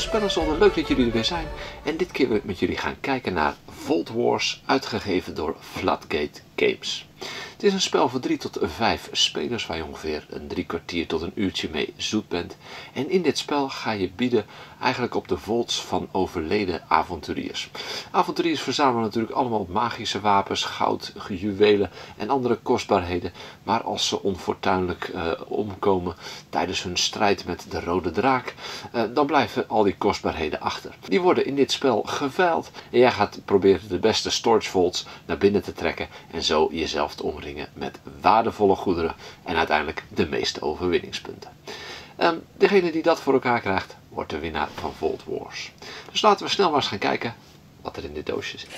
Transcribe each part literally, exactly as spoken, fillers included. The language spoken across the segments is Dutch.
Spellenzone, leuk dat jullie er weer zijn. En dit keer wil ik met jullie gaan kijken naar Vault Wars, uitgegeven door Floodgate Games. Het is een spel voor drie tot vijf spelers waar je ongeveer een drie kwartier tot een uurtje mee zoet bent. En in dit spel ga je bieden eigenlijk op de vaults van overleden avonturiers. Avonturiers verzamelen natuurlijk allemaal magische wapens, goud, juwelen en andere kostbaarheden. Maar als ze onfortuinlijk uh, omkomen tijdens hun strijd met de rode draak, uh, dan blijven al die kostbaarheden achter. Die worden in dit spel geveild en jij gaat proberen de beste storage vaults naar binnen te trekken en zo jezelf te omringen met waardevolle goederen en uiteindelijk de meeste overwinningspunten. Um, degene die dat voor elkaar krijgt, wordt de winnaar van Vault Wars. Dus laten we snel maar eens gaan kijken wat er in dit doosje zit.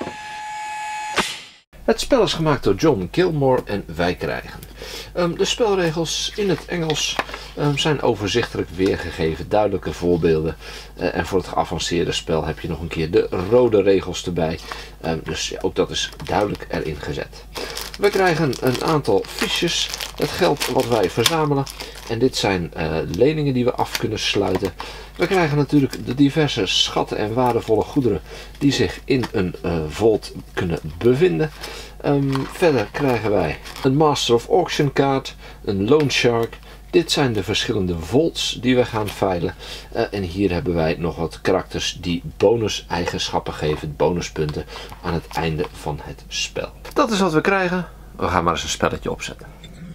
Het spel is gemaakt door John Gilmore en wij krijgen. Um, de spelregels in het Engels um, zijn overzichtelijk weergegeven, duidelijke voorbeelden. Uh, en voor het geavanceerde spel heb je nog een keer de rode regels erbij. Um, dus ja, ook dat is duidelijk erin gezet. We krijgen een aantal fiches, het geld wat wij verzamelen. En dit zijn uh, leningen die we af kunnen sluiten. We krijgen natuurlijk de diverse schatten en waardevolle goederen die zich in een uh, vault kunnen bevinden. Um, verder krijgen wij een Master of Auction kaart, een Loan Shark. Dit zijn de verschillende vaults die we gaan veilen. Uh, en hier hebben wij nog wat karakters die bonus eigenschappen geven, bonuspunten aan het einde van het spel. Dat is wat we krijgen. We gaan maar eens een spelletje opzetten.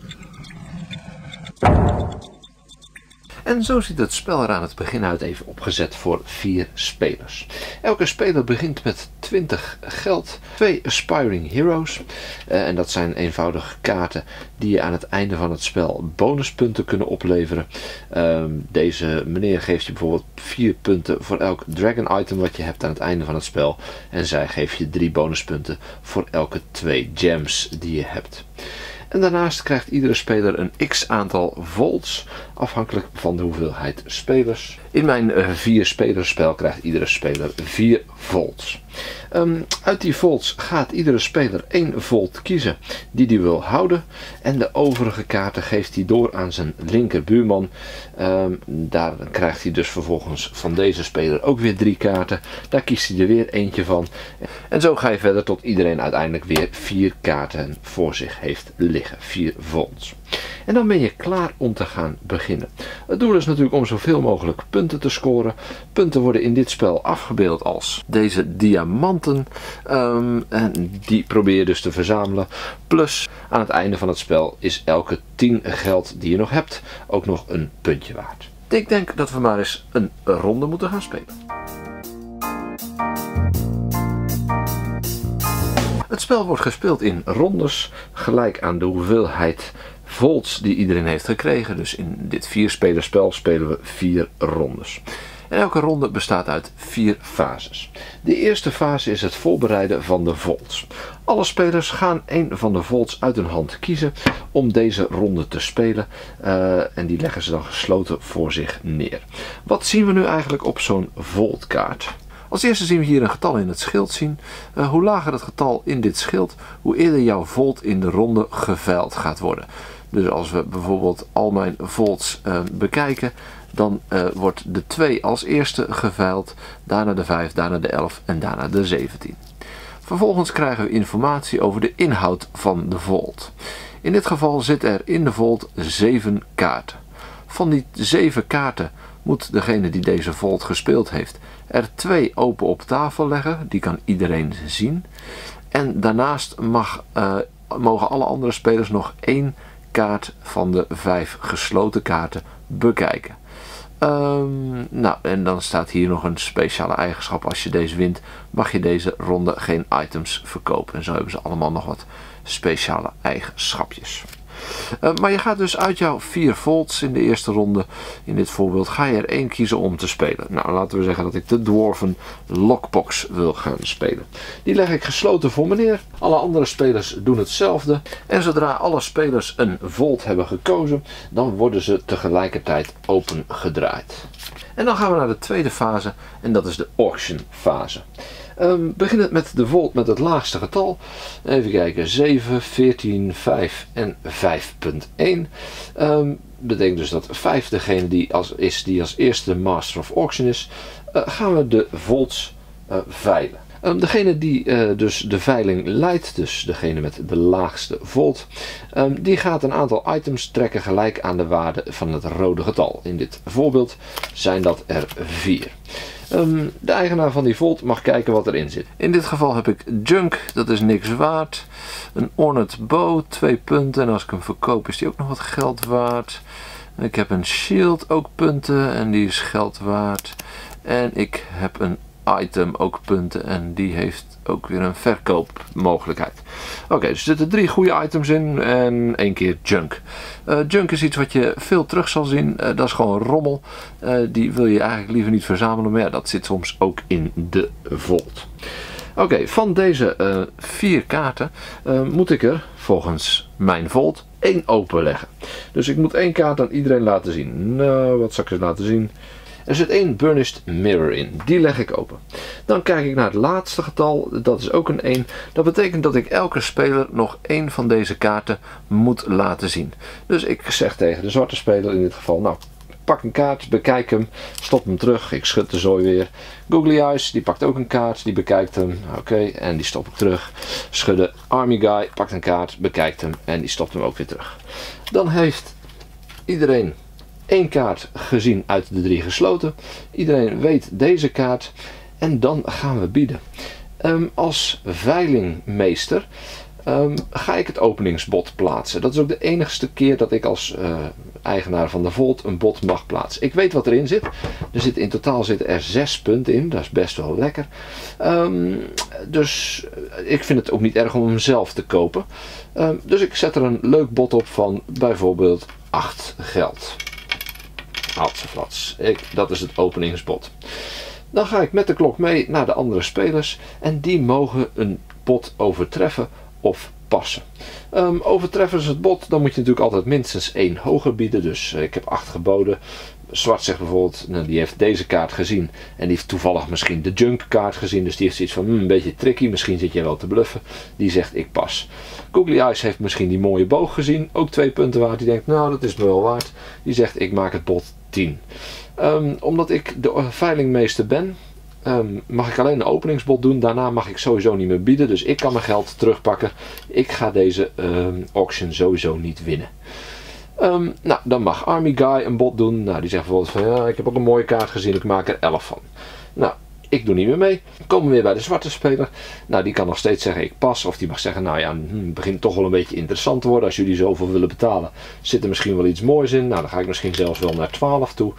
En zo ziet het spel er aan het begin uit even opgezet voor vier spelers. Elke speler begint met twintig geld, twee Aspiring Heroes. Uh, en dat zijn eenvoudige kaarten die je aan het einde van het spel bonuspunten kunnen opleveren. Uh, deze meneer geeft je bijvoorbeeld vier punten voor elk Dragon item wat je hebt aan het einde van het spel. En zij geeft je drie bonuspunten voor elke twee gems die je hebt. En daarnaast krijgt iedere speler een x aantal vaults, afhankelijk van de hoeveelheid spelers. In mijn uh, vier spelerspel krijgt iedere speler vier vaults. Um, uit die vaults gaat iedere speler één vault kiezen die hij wil houden. En de overige kaarten geeft hij door aan zijn linkerbuurman. Um, daar krijgt hij dus vervolgens van deze speler ook weer drie kaarten. Daar kiest hij er weer eentje van. En zo ga je verder tot iedereen uiteindelijk weer vier kaarten voor zich heeft liggen. Vier vaults. En dan ben je klaar om te gaan beginnen. Het doel is natuurlijk om zoveel mogelijk punten te scoren. Punten worden in dit spel afgebeeld als deze diamanten. Um, en die probeer je dus te verzamelen. Plus aan het einde van het spel is elke tien geld die je nog hebt ook nog een puntje waard. Ik denk dat we maar eens een ronde moeten gaan spelen. Het spel wordt gespeeld in rondes, gelijk aan de hoeveelheid vaults die iedereen heeft gekregen. Dus in dit vierspelerspel spelen we vier rondes. En elke ronde bestaat uit vier fases. De eerste fase is het voorbereiden van de vaults. Alle spelers gaan een van de vaults uit hun hand kiezen om deze ronde te spelen. Uh, en die leggen ze dan gesloten voor zich neer. Wat zien we nu eigenlijk op zo'n vaultkaart? Als eerste zien we hier een getal in het schild zien. Uh, hoe lager het getal in dit schild, hoe eerder jouw vault in de ronde geveild gaat worden. Dus als we bijvoorbeeld al mijn vaults uh, bekijken, dan uh, wordt de twee als eerste geveild, daarna de vijf, daarna de elf en daarna de zeventien. Vervolgens krijgen we informatie over de inhoud van de vault. In dit geval zit er in de vault zeven kaarten. Van die zeven kaarten moet degene die deze vault gespeeld heeft er twee open op tafel leggen. Die kan iedereen zien. En daarnaast mag, uh, mogen alle andere spelers nog één kaart van de vijf gesloten kaarten bekijken. Um, nou, en dan staat hier nog een speciale eigenschap. Als je deze wint, mag je deze ronde geen items verkopen. En zo hebben ze allemaal nog wat speciale eigenschapjes. Uh, maar je gaat dus uit jouw vier vaults in de eerste ronde, in dit voorbeeld, ga je er één kiezen om te spelen. Nou, laten we zeggen dat ik de Dwarven Lockbox wil gaan spelen. Die leg ik gesloten voor me neer. Alle andere spelers doen hetzelfde. En zodra alle spelers een vault hebben gekozen, dan worden ze tegelijkertijd opengedraaid. En dan gaan we naar de tweede fase en dat is de auction fase. Um, beginnend met de vault met het laagste getal. Even kijken, zeven, veertien, vijf en vijf punt één. Um, betekent dus dat vijf degene die als, is die als eerste Master of Auction is, uh, gaan we de volts uh, veilen. Um, degene die uh, dus de veiling leidt, dus degene met de laagste volt, um, die gaat een aantal items trekken gelijk aan de waarde van het rode getal. In dit voorbeeld zijn dat er vier. Um, de eigenaar van die volt mag kijken wat erin zit. In dit geval heb ik junk, dat is niks waard. Een ornate bow, twee punten. En als ik hem verkoop is die ook nog wat geld waard. Ik heb een shield, ook punten. En die is geld waard. En ik heb een item, ook punten. En die heeft ook weer een verkoopmogelijkheid. Oké, okay, dus er zitten drie goede items in en één keer junk. Uh, junk is iets wat je veel terug zal zien. Uh, dat is gewoon rommel. Uh, die wil je eigenlijk liever niet verzamelen, maar ja, dat zit soms ook in de volt. Oké, okay, van deze uh, vier kaarten uh, moet ik er volgens mijn volt één openleggen. Dus ik moet één kaart aan iedereen laten zien. Nou, wat zal ik eens laten zien? Er zit één Burnished Mirror in. Die leg ik open. Dan kijk ik naar het laatste getal. Dat is ook een één. Dat betekent dat ik elke speler nog één van deze kaarten moet laten zien. Dus ik zeg tegen de zwarte speler in dit geval. Nou, pak een kaart, bekijk hem, stop hem terug. Ik schud de zooi weer. Googly Eyes, die pakt ook een kaart, die bekijkt hem. Oké, okay, en die stop ik terug. Schudden. Army Guy pakt een kaart, bekijkt hem en die stopt hem ook weer terug. Dan heeft iedereen één kaart gezien uit de drie gesloten. Iedereen weet deze kaart. En dan gaan we bieden. Um, als veilingmeester um, ga ik het openingsbod plaatsen. Dat is ook de enigste keer dat ik als uh, eigenaar van de volt een bod mag plaatsen. Ik weet wat erin zit. Er zit in totaal zitten er zes punten in. Dat is best wel lekker. Um, dus ik vind het ook niet erg om hem zelf te kopen. Um, dus ik zet er een leuk bod op van bijvoorbeeld acht geld. Ik, dat is het openingsbod. Dan ga ik met de klok mee naar de andere spelers en die mogen een bod overtreffen of passen. Um, overtreffen ze het bod, dan moet je natuurlijk altijd minstens één hoger bieden. Dus uh, ik heb acht geboden. Zwart zegt bijvoorbeeld, nou, die heeft deze kaart gezien en die heeft toevallig misschien de junk kaart gezien. Dus die heeft zoiets van, hmm, een beetje tricky, misschien zit je wel te bluffen. Die zegt ik pas. Googly Eyes heeft misschien die mooie boog gezien, ook twee punten waard. Die denkt, nou dat is me wel waard. Die zegt ik maak het bod tien. Um, omdat ik de veilingmeester ben, um, mag ik alleen een openingsbod doen. Daarna mag ik sowieso niet meer bieden. Dus ik kan mijn geld terugpakken. Ik ga deze um, auction sowieso niet winnen. Um, nou, dan mag Army Guy een bod doen. Nou, die zegt bijvoorbeeld van ja, ik heb ook een mooie kaart gezien. Ik maak er elf van. Nou, ik doe niet meer mee. Komen we weer bij de zwarte speler. Nou, die kan nog steeds zeggen ik pas. Of die mag zeggen nou ja, het begint toch wel een beetje interessant te worden. Als jullie zoveel willen betalen, zit er misschien wel iets moois in. Nou, dan ga ik misschien zelfs wel naar twaalf toe.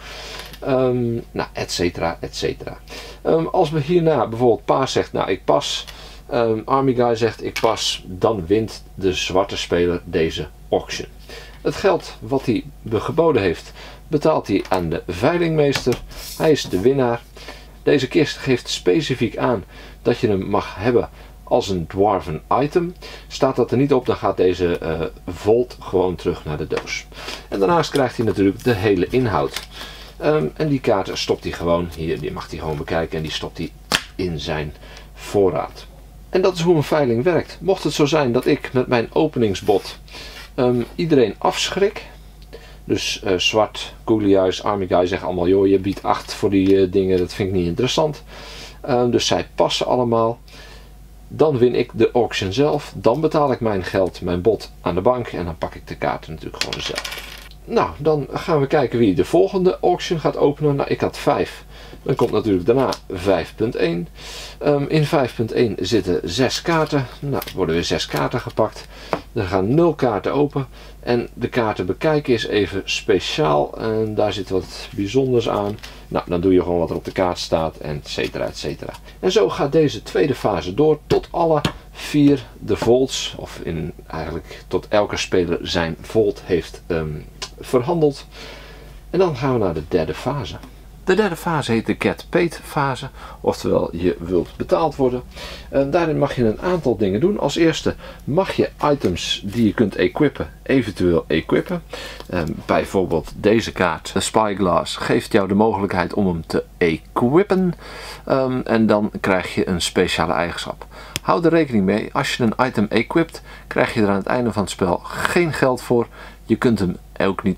Um, nou, et cetera, et cetera. Um, als we hierna bijvoorbeeld paas zegt, nou ik pas. Um, Army Guy zegt ik pas. Dan wint de zwarte speler deze auction. Het geld wat hij geboden heeft, betaalt hij aan de veilingmeester. Hij is de winnaar. Deze kist geeft specifiek aan dat je hem mag hebben als een dwarven item. Staat dat er niet op, dan gaat deze uh, volt gewoon terug naar de doos. En daarnaast krijgt hij natuurlijk de hele inhoud. Um, en die kaarten stopt hij gewoon, hier die mag hij gewoon bekijken en die stopt hij in zijn voorraad. En dat is hoe een veiling werkt. Mocht het zo zijn dat ik met mijn openingsbod um, iedereen afschrik. Dus uh, zwart, Googly Eyes, Army Guy zeggen allemaal joh je biedt acht voor die uh, dingen, dat vind ik niet interessant. Um, dus zij passen allemaal. Dan win ik de auction zelf. Dan betaal ik mijn geld, mijn bod aan de bank en dan pak ik de kaarten natuurlijk gewoon zelf. Nou, dan gaan we kijken wie de volgende auction gaat openen. Nou, ik had vijf. Dan komt natuurlijk daarna vijf punt één. Um, in vijf punt één zitten zes kaarten. Nou, er worden weer zes kaarten gepakt. Er gaan nul kaarten open. En de kaarten bekijken is even speciaal. En daar zit wat bijzonders aan. Nou, dan doe je gewoon wat er op de kaart staat. En et cetera, et cetera. En zo gaat deze tweede fase door tot alle vier de volts. Of in, eigenlijk tot elke speler zijn volt heeft um, verhandeld. En dan gaan we naar de derde fase. De derde fase heet de Get Paid fase, oftewel je wilt betaald worden. En daarin mag je een aantal dingen doen. Als eerste mag je items die je kunt equippen, eventueel equippen. Um, bijvoorbeeld deze kaart, de Spyglass, geeft jou de mogelijkheid om hem te equippen. Um, en dan krijg je een speciale eigenschap. Hou er rekening mee, als je een item equipt, krijg je er aan het einde van het spel geen geld voor. Je kunt hem ook niet meer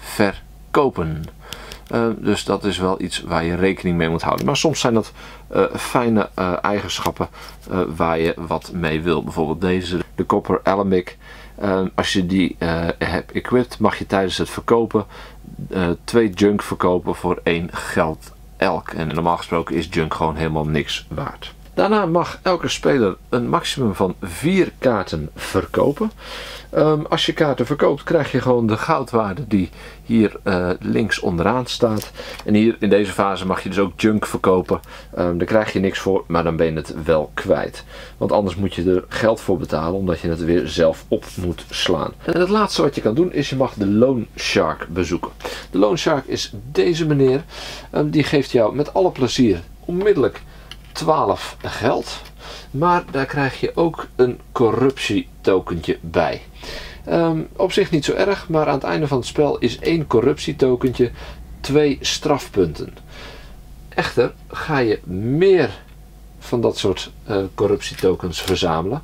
verkopen. Uh, dus dat is wel iets waar je rekening mee moet houden. Maar soms zijn dat uh, fijne uh, eigenschappen uh, waar je wat mee wil. Bijvoorbeeld deze, de Copper Alembic. Uh, als je die uh, hebt equipped, mag je tijdens het verkopen uh, twee junk verkopen voor één geld elk. En normaal gesproken is junk gewoon helemaal niks waard. Daarna mag elke speler een maximum van vier kaarten verkopen. Um, als je kaarten verkoopt, krijg je gewoon de goudwaarde die hier uh, links onderaan staat. En hier in deze fase mag je dus ook junk verkopen. Um, daar krijg je niks voor, maar dan ben je het wel kwijt. Want anders moet je er geld voor betalen, omdat je het weer zelf op moet slaan. En het laatste wat je kan doen, is je mag de Loan Shark bezoeken. De Loan Shark is deze meneer. Um, die geeft jou met alle plezier onmiddellijk twaalf geld. Maar daar krijg je ook een corruptietokentje bij. Um, op zich niet zo erg, maar aan het einde van het spel is één corruptietokentje twee strafpunten. Echter ga je meer van dat soort uh, corruptietokens verzamelen.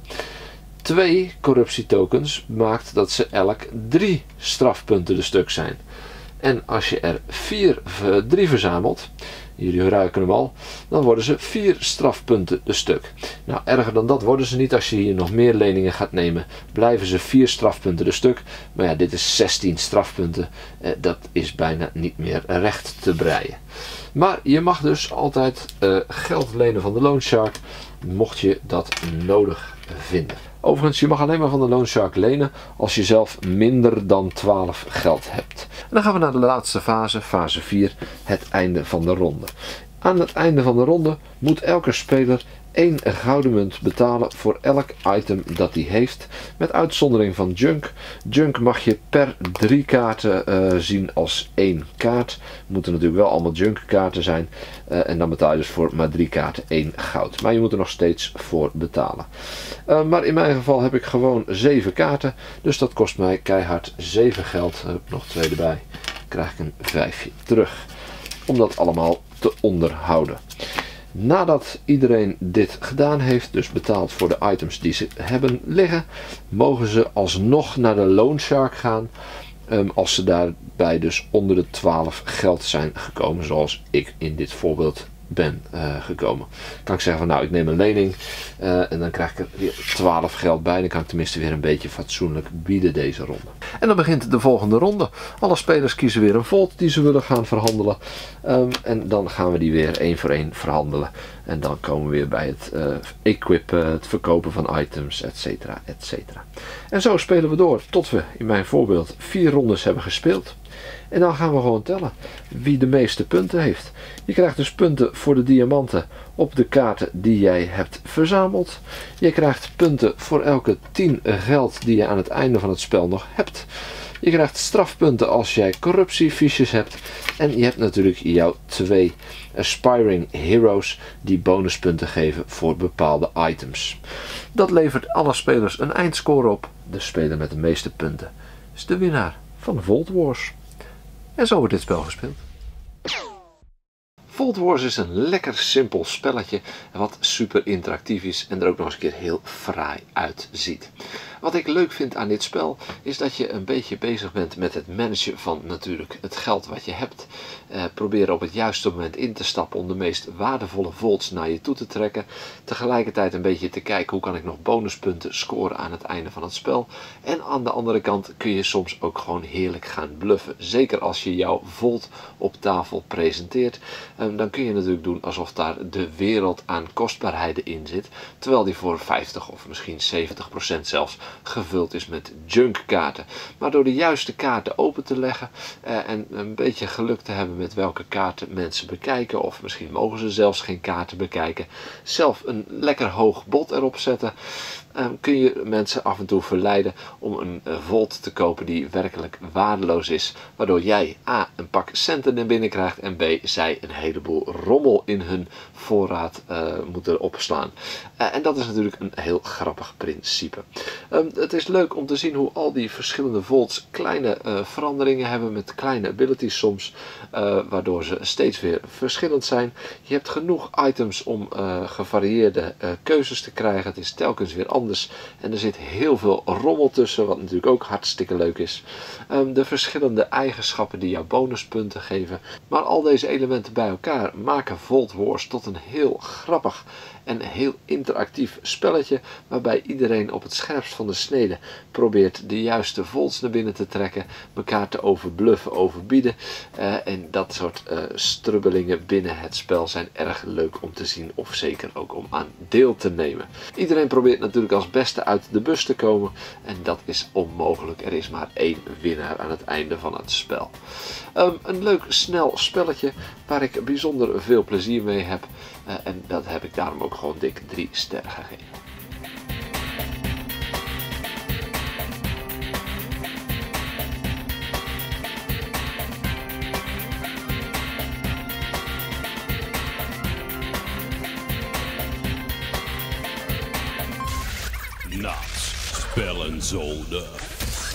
Twee corruptietokens maakt dat ze elk drie strafpunten de stuk zijn. En als je er vier, drie verzamelt, jullie ruiken hem al, dan worden ze vier strafpunten de stuk. Nou, erger dan dat worden ze niet. Als je hier nog meer leningen gaat nemen, blijven ze vier strafpunten de stuk. Maar ja, dit is zestien strafpunten. Eh, dat is bijna niet meer recht te breien. Maar je mag dus altijd uh, geld lenen van de Loan Shark, mocht je dat nodig vinden. Overigens, je mag alleen maar van de Loan Shark lenen als je zelf minder dan twaalf geld hebt. En dan gaan we naar de laatste fase, fase vier, het einde van de ronde. Aan het einde van de ronde moet elke speler één gouden munt betalen voor elk item dat hij heeft, met uitzondering van junk. Junk mag je per drie kaarten uh, zien als één kaart. Het moeten natuurlijk wel allemaal junk kaarten zijn. Uh, en dan betaal je dus voor maar drie kaarten één goud. Maar je moet er nog steeds voor betalen. Uh, maar in mijn geval heb ik gewoon zeven kaarten. Dus dat kost mij keihard zeven geld. Uh, nog twee erbij. Dan krijg ik een vijfje terug. Om dat allemaal te onderhouden. Nadat iedereen dit gedaan heeft, dus betaald voor de items die ze hebben liggen, mogen ze alsnog naar de Loan Shark gaan. Um, als ze daarbij dus onder de twaalf geld zijn gekomen, zoals ik in dit voorbeeld ben uh, gekomen. Kan ik zeggen van nou, ik neem een lening uh, en dan krijg ik er weer twaalf geld bij. Dan kan ik tenminste weer een beetje fatsoenlijk bieden deze ronde. En dan begint de volgende ronde. Alle spelers kiezen weer een volt die ze willen gaan verhandelen. Um, en dan gaan we die weer één voor één verhandelen. En dan komen we weer bij het uh, equippen, het verkopen van items, et cetera, et cetera. En zo spelen we door tot we in mijn voorbeeld vier rondes hebben gespeeld. En dan gaan we gewoon tellen wie de meeste punten heeft. Je krijgt dus punten voor de diamanten op de kaarten die jij hebt verzameld. Je krijgt punten voor elke tien geld die je aan het einde van het spel nog hebt. Je krijgt strafpunten als jij corruptiefiches hebt. En je hebt natuurlijk jouw twee Aspiring Heroes die bonuspunten geven voor bepaalde items. Dat levert alle spelers een eindscore op. De speler met de meeste punten is de winnaar van Vault Wars. En zo wordt dit spel gespeeld. Vault Wars is een lekker simpel spelletje wat super interactief is en er ook nog eens een keer heel fraai uitziet. Wat ik leuk vind aan dit spel is dat je een beetje bezig bent met het managen van natuurlijk het geld wat je hebt. Eh, proberen op het juiste moment in te stappen om de meest waardevolle vaults naar je toe te trekken. Tegelijkertijd een beetje te kijken hoe kan ik nog bonuspunten scoren aan het einde van het spel. En aan de andere kant kun je soms ook gewoon heerlijk gaan bluffen. Zeker als je jouw vault op tafel presenteert. Eh, dan kun je natuurlijk doen alsof daar de wereld aan kostbaarheden in zit. Terwijl die voor vijftig of misschien zeventig procent zelfs gevuld is met junk kaarten. Maar door de juiste kaarten open te leggen eh, en een beetje geluk te hebben met welke kaarten mensen bekijken, of misschien mogen ze zelfs geen kaarten bekijken, zelf een lekker hoog bod erop zetten, eh, kun je mensen af en toe verleiden om een uh, vault te kopen die werkelijk waardeloos is, waardoor jij a. een pak centen naar binnen krijgt en b. zij een heleboel rommel in hun voorraad uh, moeten opslaan. Uh, en dat is natuurlijk een heel grappig principe. Um, het is leuk om te zien hoe al die verschillende Volts kleine uh, veranderingen hebben met kleine abilities soms, uh, waardoor ze steeds weer verschillend zijn. Je hebt genoeg items om uh, gevarieerde uh, keuzes te krijgen. Het is telkens weer anders en er zit heel veel rommel tussen, wat natuurlijk ook hartstikke leuk is. Um, de verschillende eigenschappen die jou bonuspunten geven. Maar al deze elementen bij elkaar maken Volt Wars tot een heel grappig en heel interactief spelletje, waarbij iedereen op het scherpst van de snede probeert de juiste volts naar binnen te trekken, elkaar te overbluffen, overbieden. Uh, en dat soort uh, strubbelingen binnen het spel zijn erg leuk om te zien, of zeker ook om aan deel te nemen. Iedereen probeert natuurlijk als beste uit de bus te komen en dat is onmogelijk. Er is maar één winnaar aan het einde van het spel. Um, een leuk snel spelletje waar ik bijzonder veel plezier mee heb. Uh, en dat heb ik daarom ook gewoon dik drie sterren gegeven. Nachts Spellenzolder.